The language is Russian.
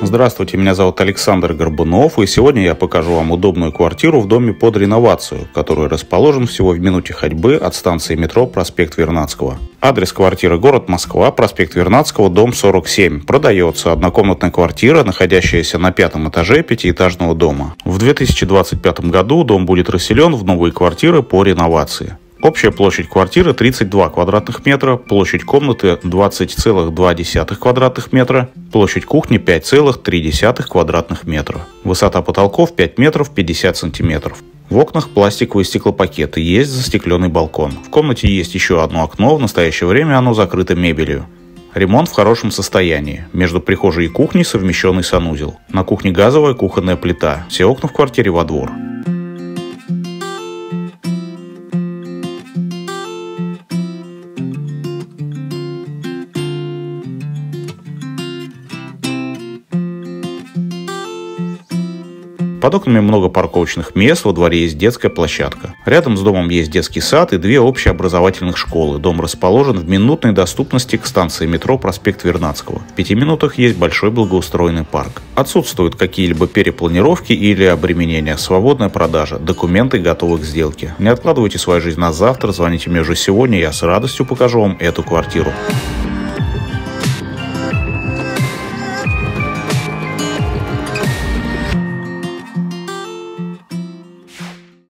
Здравствуйте, меня зовут Александр Горбунов, и сегодня я покажу вам удобную квартиру в доме под реновацию, который расположен всего в минуте ходьбы от станции метро проспект Вернадского. Адрес квартиры: город Москва, проспект Вернадского, дом 47. Продается однокомнатная квартира, находящаяся на 5-м этаже пятиэтажного дома. В 2025 году дом будет расселен в новые квартиры по реновации. Общая площадь квартиры 32 квадратных метра, площадь комнаты 20,2 квадратных метра, площадь кухни 5,3 квадратных метра. Высота потолков 5 метров 50 сантиметров. В окнах пластиковые стеклопакеты, есть застекленный балкон. В комнате есть еще одно окно, в настоящее время оно закрыто мебелью. Ремонт в хорошем состоянии. Между прихожей и кухней совмещенный санузел. На кухне газовая кухонная плита. Все окна в квартире во двор. Под окнами много парковочных мест, во дворе есть детская площадка. Рядом с домом есть детский сад и 2 общеобразовательных школы. Дом расположен в минутной доступности к станции метро проспект Вернадского. В 5 минутах есть большой благоустроенный парк. Отсутствуют какие-либо перепланировки или обременения. Свободная продажа. Документы готовы к сделке. Не откладывайте свою жизнь на завтра, звоните мне уже сегодня, я с радостью покажу вам эту квартиру.